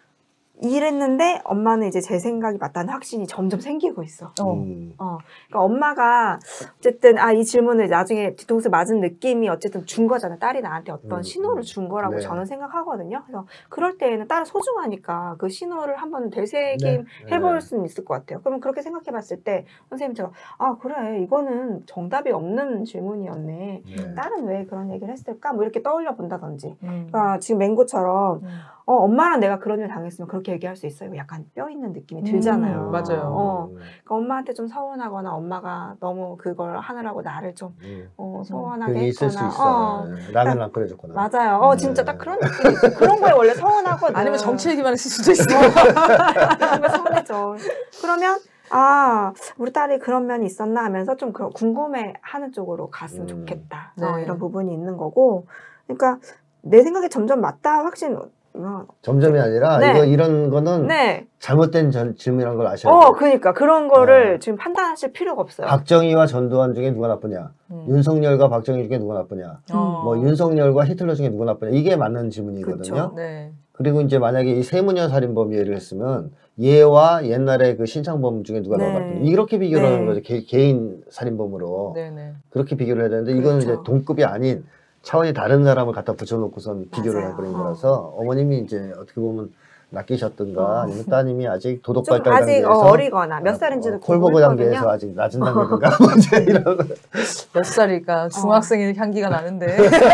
이랬는데 엄마는 이제 제 생각이 맞다는 확신이 점점 생기고 있어. 어. 음. 어, 그러니까 엄마가 어쨌든 아 이 질문을 나중에 뒤통수 맞은 느낌이 어쨌든 준 거잖아. 딸이 나한테 어떤 음, 신호를 음. 준 거라고 네. 저는 생각하거든요. 그래서 그럴 때에는 딸은 소중하니까 그 신호를 한번 네. 되새김 해볼 네. 수는 있을 것 같아요. 그러면 그렇게 생각해봤을 때 선생님처럼 아 그래 이거는 정답이 없는 질문이었네. 네. 딸은 왜 그런 얘기를 했을까? 뭐 이렇게 떠올려 본다든지. 음. 그러니까 지금 맹고처럼 음. 어, 엄마랑 내가 그런 일 당했으면 그렇게 얘기할 수 있어요. 약간 뼈 있는 느낌이 들잖아요. 음, 맞아요. 어, 음. 그러니까 엄마한테 좀 서운하거나 엄마가 너무 그걸 하느라고 나를 좀 음. 어, 서운하게 그게 있을 수 했거나 있어. 어, 네. 라면 안 끓여줬구나. 맞아요. 어, 진짜 딱 그런 느낌이 있어. 그런 거에 원래 서운하거든. 아니면 정치 얘기만 했을 수도 있어. 그런 거 서운해져. 그러면 아 우리 딸이 그런 면이 있었나 하면서 좀 그런 궁금해하는 쪽으로 갔으면 음. 좋겠다. 네. 어, 이런 부분이 있는 거고. 그러니까 내 생각에 점점 맞다 확신. 어, 점점이 아니라 네. 이거 이런 거는 네. 잘못된 전, 질문이라는 걸 아셔야 어, 돼요. 그러니까 그런 거를 어. 지금 판단하실 필요가 없어요. 박정희와 전두환 중에 누가 나쁘냐? 음. 윤석열과 박정희 중에 누가 나쁘냐? 어. 뭐 윤석열과 히틀러 중에 누가 나쁘냐? 이게 맞는 질문이거든요. 그쵸. 네. 그리고 이제 만약에 이 세무녀 살인범 예를 했으면 얘와 옛날에 그 신창범 중에 누가 네. 더 나쁘냐? 이렇게 비교를 네. 하는 거죠. 개, 개인 살인범으로 네네. 그렇게 비교를 해야 되는데 이거는 그렇죠. 이제 동급이 아닌 차원이 다른 사람을 갖다 붙여놓고선 비교를 맞아요. 해버린 어. 거라서 어머님이 이제 어떻게 보면 낚이셨든가 어. 아니면 따님이 아직 도덕 좀 발달 아직 단계에서 어, 어리거나 몇 살인지도 어, 콜보그 단계에서 궁금했거든요. 아직 낮은 단계든가 뭐 이제 이런 거. 몇 살일까? 중학생의 향기가 나는데.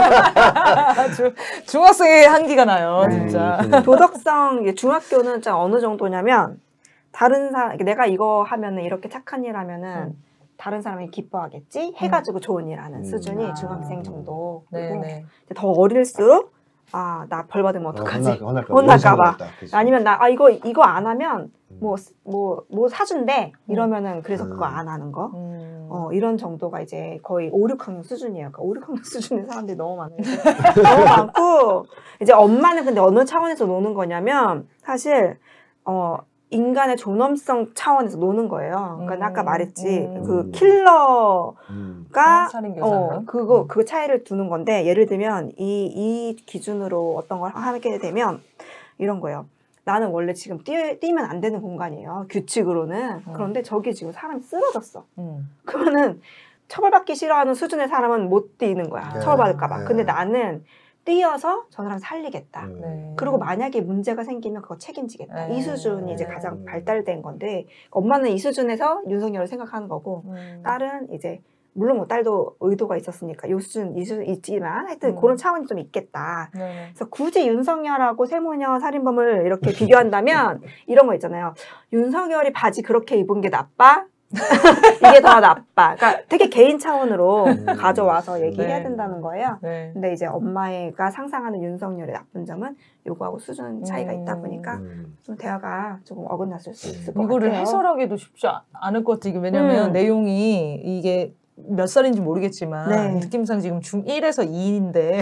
중, 중학생의 향기가 나요, 네. 진짜. 음, 도덕성 이게 중학교는 진짜 어느 정도냐면 다른 사람 내가 이거 하면은 이렇게 착한 일 하면은 음. 다른 사람이 기뻐하겠지 해가지고 좋은 일 하는 음. 수준이 아. 중학생 정도. 그리고 네네. 이제 더 어릴수록 아 나 벌 받으면 어떡하지? 어, 혼날, 혼날까 봐. 그치. 아니면 나 아 이거 이거 안 하면 음. 뭐 뭐 뭐 사준대 이러면은 그래서 그거 음. 안 하는 거. 음. 어, 이런 정도가 이제 거의 오, 육 학년 수준이에요. 그러니까 오, 육 학년 수준의 사람들이 너무 많아요. 너무 많고, 이제 엄마는 근데 어느 차원에서 노는 거냐면, 사실, 어, 인간의 존엄성 차원에서 노는 거예요. 그러니까 음, 아까 말했지, 음. 그 킬러가, 음. 아, 살인교사는? 어, 그거, 그 차이를 두는 건데, 예를 들면, 이, 이 기준으로 어떤 걸 하게 되면, 이런 거예요. 나는 원래 지금 뛰, 뛰면 안 되는 공간이에요. 규칙으로는. 음. 그런데 저기 지금 사람이 쓰러졌어. 음. 그러면은 처벌받기 싫어하는 수준의 사람은 못 뛰는 거야. 네. 처벌받을까 봐. 네. 근데 나는 뛰어서 저 사람 살리겠다. 음. 네. 그리고 만약에 문제가 생기면 그거 책임지겠다. 네. 이 수준이 이제 네. 가장 발달된 건데 엄마는 이 수준에서 윤석열을 생각하는 거고 음. 딸은 이제 물론 뭐 딸도 의도가 있었으니까 요 수준, 이 수준 있지만 하여튼 음. 그런 차원이 좀 있겠다. 네. 그래서 굳이 윤석열하고 세모녀 살인범을 이렇게 비교한다면 이런 거 있잖아요. 윤석열이 바지 그렇게 입은 게 나빠? 이게 더 나빠. 그러니까 되게 개인 차원으로 음. 가져와서 얘기해야 네. 된다는 거예요. 네. 근데 이제 엄마가 상상하는 윤석열의 나쁜 점은 요거하고 수준 차이가 있다 음. 보니까 음. 좀 대화가 조금 어긋났을 수 있을 것 이거를 같아요. 해설하기도 쉽지 아- 않을 것 같아요. 왜냐면 음. 내용이 이게 몇 살인지 모르겠지만 네. 느낌상 지금 중일에서 이인데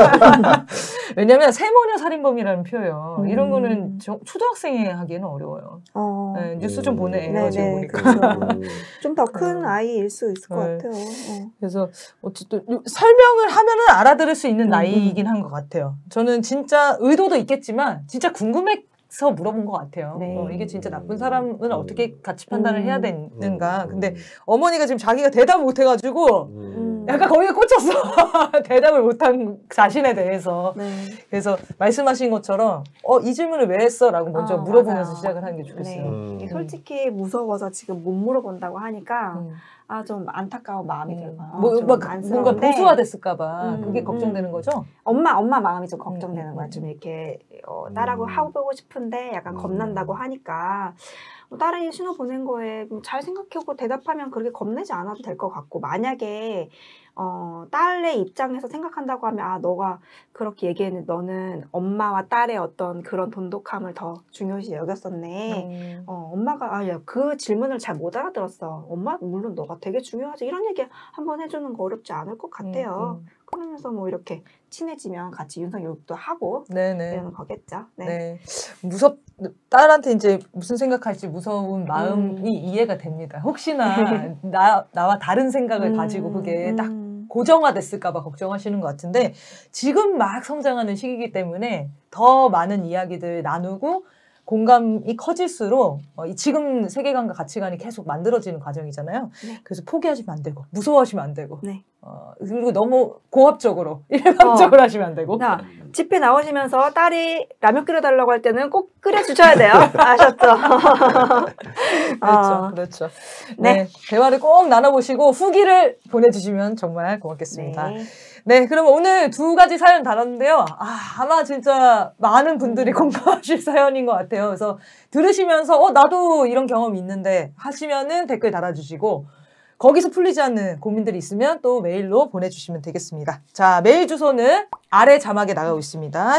왜냐면 세모녀 살인범이라는 표현 음. 이런 거는 저- 초등학생이 하기에는 어려워요. 어, 네, 뉴스 좀 음. 보내요. 네, 지금 네, 보니까. 그렇죠. 음. 좀 더 큰 음. 아이일 수 있을 것 네. 같아요. 어. 그래서 어쨌든 요- 설명을 하면은 알아들을 수 있는 음, 나이이긴 한 것 같아요. 저는 진짜 의도도 있겠지만 진짜 궁금해서 물어본 것 같아요. 네. 어, 이게 진짜 나쁜 사람은 음. 어떻게 가치 판단을 음. 해야 되는가. 음. 근데 어머니가 지금 자기가 대답을 못 해가지고 음. 약간 거기에 꽂혔어. 대답을 못한 자신에 대해서. 네. 그래서 말씀하신 것처럼 어, 이 질문을 왜 했어? 라고 먼저 아, 물어보면서 맞아요. 시작을 하는 게 좋겠어요. 네. 음. 이게 솔직히 무서워서 지금 못 물어본다고 하니까 음. 아, 좀 안타까운 마음이 음. 들어요. 뭐, 좀 막 안쓰러운데 뭔가 보수화됐을까봐 음, 그게 걱정되는 음. 거죠? 엄마 엄마 마음이 좀 걱정되는 음, 거야. 음, 좀 음. 이렇게 어, 딸하고 음. 하고 보고 싶은데 약간 음. 겁난다고 하니까 뭐 딸이 신호 보낸 거에 잘 생각하고 대답하면 그렇게 겁내지 않아도 될 것 같고 만약에 어, 딸의 입장에서 생각한다고 하면 아 너가 그렇게 얘기했는데 너는 엄마와 딸의 어떤 그런 돈독함을 더 중요시 여겼었네. 음. 어, 엄마가 아, 야, 그 질문을 잘 못 알아들었어. 엄마 물론 너가 되게 중요하지. 이런 얘기 한번 해주는 거 어렵지 않을 것 같아요. 음, 음. 그러면서 뭐 이렇게 친해지면 같이 윤석 욕도 하고 네네. 이러는 거겠죠. 네. 네. 무섭, 딸한테 이제 무슨 생각할지 무서운 마음이 음. 이해가 됩니다. 혹시나 나, 나와 다른 생각을 음, 가지고 그게 딱 음. 고정화됐을까봐 걱정하시는 것 같은데 지금 막 성장하는 시기이기 때문에 더 많은 이야기들 나누고 공감이 커질수록 어, 이 지금 세계관과 가치관이 계속 만들어지는 과정이잖아요. 네. 그래서 포기하시면 안 되고 무서워하시면 안 되고 네. 어, 그리고 너무 고압적으로 일방적으로 하시면 안 되고 자, 집회 나오시면서 딸이 라면 끓여달라고 할 때는 꼭 끓여주셔야 돼요. 아셨죠? 그렇죠, 어, 그렇죠. 네. 네. 대화를 꼭 나눠보시고 후기를 보내주시면 정말 고맙겠습니다. 네. 네, 그러면 오늘 두 가지 사연 다뤘는데요. 아, 아마 진짜 많은 분들이 음. 공감하실 사연인 것 같아요. 그래서 들으시면서 어, 나도 이런 경험이 있는데 하시면은 댓글 달아주시고 거기서 풀리지 않는 고민들이 있으면 또 메일로 보내주시면 되겠습니다. 자, 메일 주소는 아래 자막에 나가고 있습니다.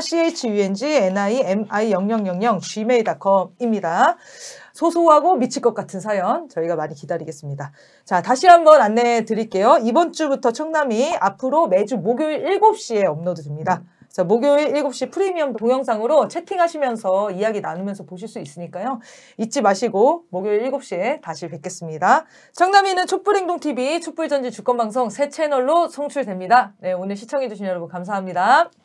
씨에이치유엔지 엔아이엠아이 영영영영 지메일 닷컴입니다. 소소하고 미칠 것 같은 사연 저희가 많이 기다리겠습니다. 자, 다시 한번 안내해 드릴게요. 이번 주부터 청남이 앞으로 매주 목요일 일곱 시에 업로드됩니다. 자, 목요일 일곱 시 프리미엄 동영상으로 채팅하시면서 이야기 나누면서 보실 수 있으니까요. 잊지 마시고 목요일 일곱 시에 다시 뵙겠습니다. 청남이는 촛불행동티비 촛불전지 주권방송 새 채널로 송출됩니다. 네, 오늘 시청해주신 여러분 감사합니다.